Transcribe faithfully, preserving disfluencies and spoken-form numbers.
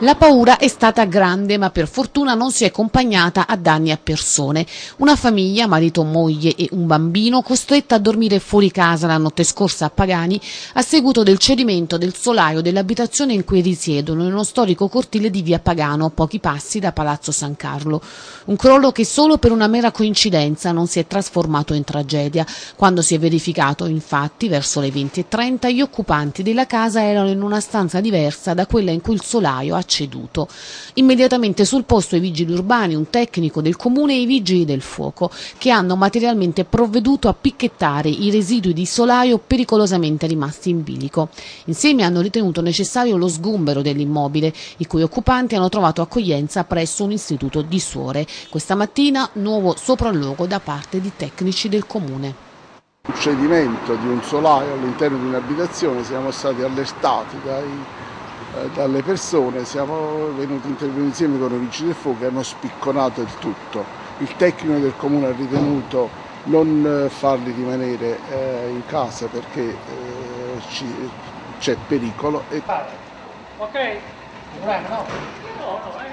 La paura è stata grande, ma per fortuna non si è accompagnata a danni a persone. Una famiglia, marito, moglie e un bambino, costretta a dormire fuori casa la notte scorsa a Pagani a seguito del cedimento del solaio dell'abitazione in cui risiedono, in uno storico cortile di via Pagano, a pochi passi da Palazzo San Carlo. Un crollo che solo per una mera coincidenza non si è trasformato in tragedia. Quando si è verificato, infatti, verso le venti e trenta, gli occupanti della casa erano in una stanza diversa da quella in cui il solaio ha ceduto. Immediatamente sul posto i vigili urbani, un tecnico del comune e i vigili del fuoco, che hanno materialmente provveduto a picchettare i residui di solaio pericolosamente rimasti in bilico. Insieme hanno ritenuto necessario lo sgombero dell'immobile, i cui occupanti hanno trovato accoglienza presso un istituto di suore. Questa mattina nuovo sopralluogo da parte di tecnici del comune. Un cedimento di un solaio all'interno di un'abitazione, siamo stati allertati dai dalle persone, siamo venuti intervenuti insieme con i vigili del fuoco che hanno spicconato il tutto. Il tecnico del comune ha ritenuto non farli rimanere eh, in casa perché eh, c'è pericolo. E... Ok? No, no.